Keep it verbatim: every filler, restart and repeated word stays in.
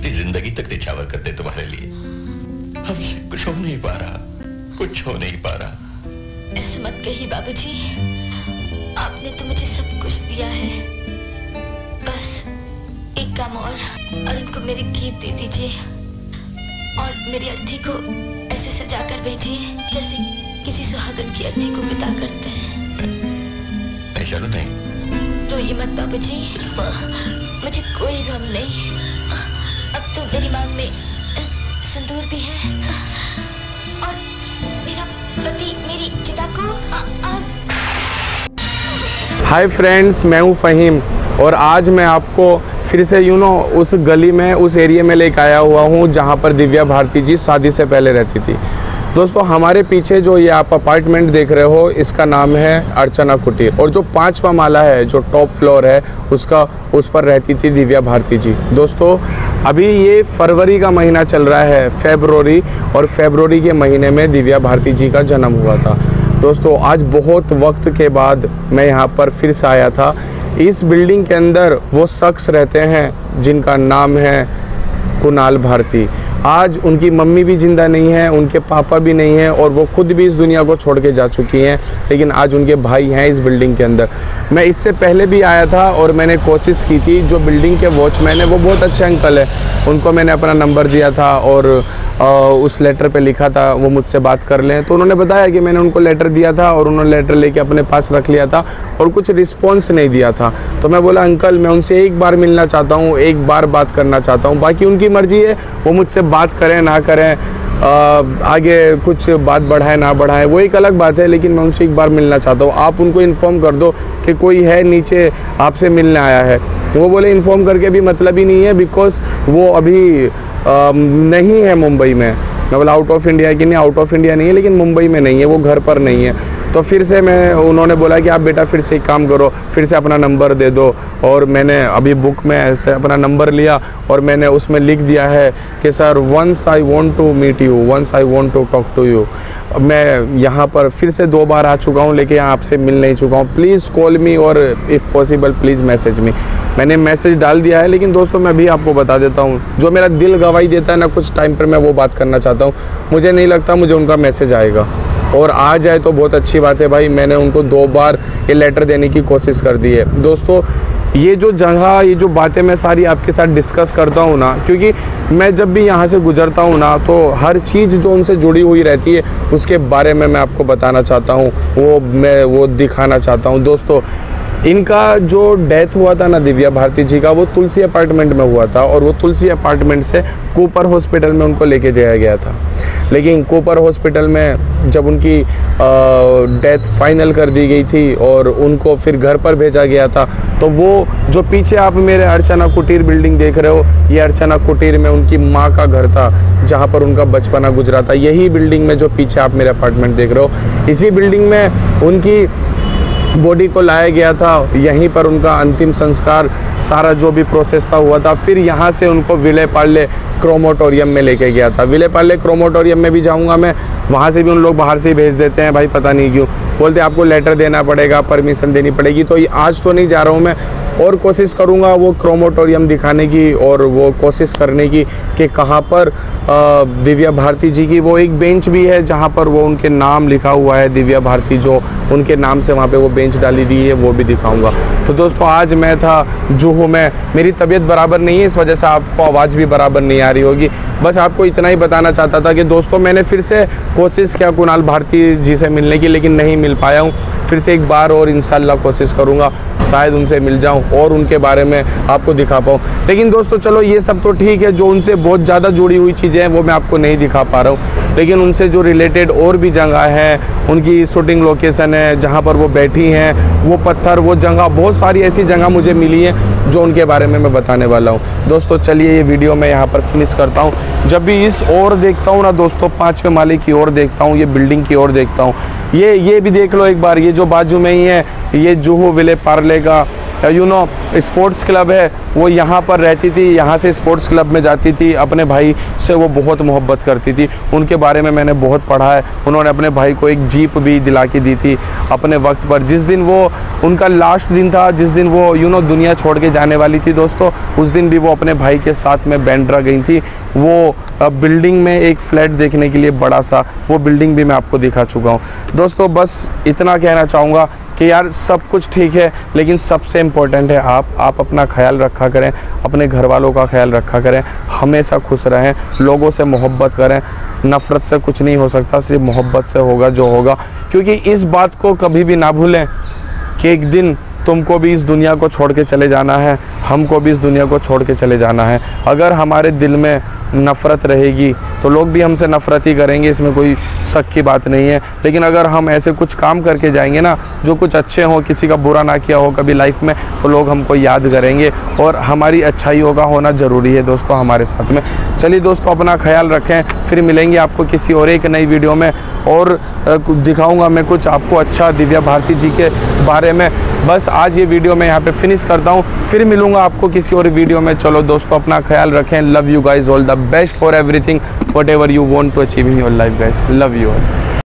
पूरी जिंदगी तक निछावर करते तुम्हारे लिए। हमसे कुछ हो नहीं पा रहा, कुछ हो नहीं पा रहा। ऐसे मत कहिए बाबूजी, आपने तो मुझे सब कुछ दिया है। बस एक काम और और उनको मेरे गीत दे दीजिए और मेरी अर्थी को ऐसे सजा कर भेजिए जैसे किसी सुहागन की अर्थी को विदा करते हैं। नहीं शालू, नहीं। रोइए मत बाबूजी, मुझे कोई गम नहीं। अब तो मेरी मांग में संदूर भी है और मेरा पति मेरी चिता को आ, आ... हाय फ्रेंड्स, मैं हूँ फ़हीम और आज मैं आपको फिर से यू नो उस गली में, उस एरिया में लेकर आया हुआ हूँ जहाँ पर दिव्या भारती जी शादी से पहले रहती थी। दोस्तों, हमारे पीछे जो ये आप अपार्टमेंट देख रहे हो, इसका नाम है अर्चना कुटीर और जो पांचवा माला है, जो टॉप फ्लोर है, उसका उस पर रहती थी दिव्या भारती जी। दोस्तों, अभी ये फरवरी का महीना चल रहा है, फेब्रुअरी, और फेब्रुअरी के महीने में दिव्या भारती जी का जन्म हुआ था। दोस्तों, आज बहुत वक्त के बाद मैं यहाँ पर फिर से आया था। इस बिल्डिंग के अंदर वो शख्स रहते हैं जिनका नाम है कुणाल भारती। आज उनकी मम्मी भी ज़िंदा नहीं है, उनके पापा भी नहीं हैं और वो खुद भी इस दुनिया को छोड़ के जा चुकी हैं, लेकिन आज उनके भाई हैं इस बिल्डिंग के अंदर। मैं इससे पहले भी आया था और मैंने कोशिश की थी। जो बिल्डिंग के वॉचमैन है वो बहुत अच्छे अंकल है, उनको मैंने अपना नंबर दिया था और आ, उस लेटर पे लिखा था वो मुझसे बात कर लें। तो उन्होंने बताया कि मैंने उनको लेटर दिया था और उन्होंने लेटर लेके अपने पास रख लिया था और कुछ रिस्पॉन्स नहीं दिया था। तो मैं बोला, अंकल मैं उनसे एक बार मिलना चाहता हूँ, एक बार बात करना चाहता हूँ, बाकी उनकी मर्जी है, वो मुझसे बात करें ना करें, आ, आगे कुछ बात बढ़ाए ना बढ़ाए वो एक अलग बात है, लेकिन मैं उनसे एक बार मिलना चाहता हूँ। आप उनको इन्फॉर्म कर दो कि कोई है नीचे आपसे मिलने आया है। तो वो बोले इन्फॉर्म करके भी मतलब ही नहीं है, बिकॉज वो अभी आ, नहीं है मुंबई में। मैं बोला आउट ऑफ इंडिया कि नहीं, आउट ऑफ इंडिया नहीं है, लेकिन मुंबई में नहीं है, वो घर पर नहीं है। तो फिर से मैं उन्होंने बोला कि आप बेटा फिर से एक काम करो, फिर से अपना नंबर दे दो। और मैंने अभी बुक में से अपना नंबर लिया और मैंने उसमें लिख दिया है कि sir once I want to meet you, once I want to talk to you. मैं यहाँ पर फिर से दो बार आ चुका हूँ, लेकिन यहाँ आपसे मिल नहीं चुका हूँ। प्लीज़ कॉल मी और if possible please message me. मैंने मैसेज डाल दिया है, लेकिन दोस्तों मैं भी आपको बता देता हूँ, जो मेरा दिल गवाही देता है ना, कुछ टाइम पर मैं वो बात करना चाहता हूँ। मुझे नहीं लगता मुझे उनका मैसेज आएगा, और आ जाए तो बहुत अच्छी बात है भाई। मैंने उनको दो बार ये लेटर देने की कोशिश कर दी है। दोस्तों, ये जो जगह, ये जो बातें मैं सारी आपके साथ डिस्कस करता हूँ ना, क्योंकि मैं जब भी यहाँ से गुजरता हूँ ना, तो हर चीज़ जो उनसे जुड़ी हुई रहती है उसके बारे में मैं आपको बताना चाहता हूँ, वो मैं वो दिखाना चाहता हूँ। दोस्तों, इनका जो डेथ हुआ था ना दिव्या भारती जी का, वो तुलसी अपार्टमेंट में हुआ था और वो तुलसी अपार्टमेंट से कूपर हॉस्पिटल में उनको लेके जाया गया था। लेकिन कूपर हॉस्पिटल में जब उनकी डेथ फाइनल कर दी गई थी और उनको फिर घर पर भेजा गया था, तो वो जो पीछे आप मेरे अर्चना कुटीर बिल्डिंग देख रहे हो, ये अर्चना कुटीर में उनकी माँ का घर था, जहाँ पर उनका बचपना गुजरा था। यही बिल्डिंग में जो पीछे आप मेरे अपार्टमेंट देख रहे हो, इसी बिल्डिंग में उनकी बॉडी को लाया गया था। यहीं पर उनका अंतिम संस्कार, सारा जो भी प्रोसेस था हुआ था। फिर यहाँ से उनको विले पार्ले क्रोमोटोरियम में लेके गया था। विले पार्ले क्रोमोटोरियम में भी जाऊँगा मैं, वहाँ से भी उन लोग बाहर से ही भेज देते हैं भाई, पता नहीं क्यों। बोलते आपको लेटर देना पड़ेगा, परमिशन देनी पड़ेगी। तो आज तो नहीं जा रहा हूँ मैं, और कोशिश करूँगा वो क्रोमोटोरियम दिखाने की और वो कोशिश करने की कि कहाँ पर दिव्या भारती जी की वो एक बेंच भी है जहाँ पर वो उनके नाम लिखा हुआ है, दिव्या भारती, जो उनके नाम से वहाँ पे वो बेंच डाली दी है, वो भी दिखाऊंगा। तो दोस्तों, आज मैं था जुहू में, मेरी तबीयत बराबर नहीं है, इस वजह से आपको आवाज़ भी बराबर नहीं आ रही होगी। बस आपको इतना ही बताना चाहता था कि दोस्तों, मैंने फिर से कोशिश किया कुणाल भारती जी से मिलने की, लेकिन नहीं मिल पाया हूँ। फिर से एक बार और इंशाल्लाह कोशिश करूँगा, शायद उनसे मिल जाऊं और उनके बारे में आपको दिखा पाऊँ। लेकिन दोस्तों चलो, ये सब तो ठीक है, जो उनसे बहुत ज़्यादा जुड़ी हुई चीज़ें हैं वो मैं आपको नहीं दिखा पा रहा हूँ, लेकिन उनसे जो रिलेटेड और भी जगह है, उनकी शूटिंग लोकेशन है जहाँ पर वो बैठी हैं, वो पत्थर, वो जगह, बहुत सारी ऐसी जगह मुझे मिली हैं जो उनके बारे में मैं बताने वाला हूँ। दोस्तों चलिए, ये वीडियो मैं यहाँ पर फिनिश करता हूँ। जब भी इस ओर देखता हूँ ना दोस्तों, पाँचवें माले की ओर देखता हूँ, ये बिल्डिंग की ओर देखता हूँ, ये ये भी देख लो एक बार, ये जो बाजू में ही है, ये जुहू विले पार्ले का यू नो स्पोर्ट्स क्लब है, वो यहाँ पर रहती थी, यहाँ से स्पोर्ट्स क्लब में जाती थी, अपने भाई से वो बहुत मोहब्बत करती थी। उनके बारे में मैंने बहुत पढ़ा है। उन्होंने अपने भाई को एक जीप भी दिला के दी थी अपने वक्त पर। जिस दिन वो उनका लास्ट दिन था, जिस दिन वो यू नो दुनिया छोड़ के जाने वाली थी दोस्तों, उस दिन भी वो अपने भाई के साथ में बांद्रा गई थी। वो बिल्डिंग में एक फ्लैट देखने के लिए, बड़ा सा, वो बिल्डिंग भी मैं आपको दिखा चुका हूँ दोस्तों। बस इतना कहना चाहूँगा कि यार सब कुछ ठीक है, लेकिन सबसे इम्पोर्टेंट है आप आप अपना ख्याल रखा करें, अपने घर वालों का ख्याल रखा करें, हमेशा खुश रहें, लोगों से मोहब्बत करें। नफ़रत से कुछ नहीं हो सकता, सिर्फ मोहब्बत से होगा जो होगा। क्योंकि इस बात को कभी भी ना भूलें कि एक दिन तुमको भी इस दुनिया को छोड़ के चले जाना है, हमको भी इस दुनिया को छोड़ के चले जाना है। अगर हमारे दिल में नफ़रत रहेगी तो लोग भी हमसे नफ़रत ही करेंगे, इसमें कोई शक की बात नहीं है। लेकिन अगर हम ऐसे कुछ काम करके जाएंगे ना जो कुछ अच्छे हों, किसी का बुरा ना किया हो कभी लाइफ में, तो लोग हमको याद करेंगे और हमारी अच्छाइयों का होना ज़रूरी है दोस्तों हमारे साथ में। चलिए दोस्तों, अपना ख्याल रखें, फिर मिलेंगे आपको किसी और एक नई वीडियो में, और दिखाऊँगा मैं कुछ आपको अच्छा दिव्या भारती जी के बारे में। बस आज ये वीडियो मैं यहाँ पे फिनिश करता हूँ, फिर मिलूँगा आपको किसी और वीडियो में। चलो दोस्तों, अपना ख्याल रखें। Love you guys, all the best for everything, whatever you want to achieve in your life guys. Love you all.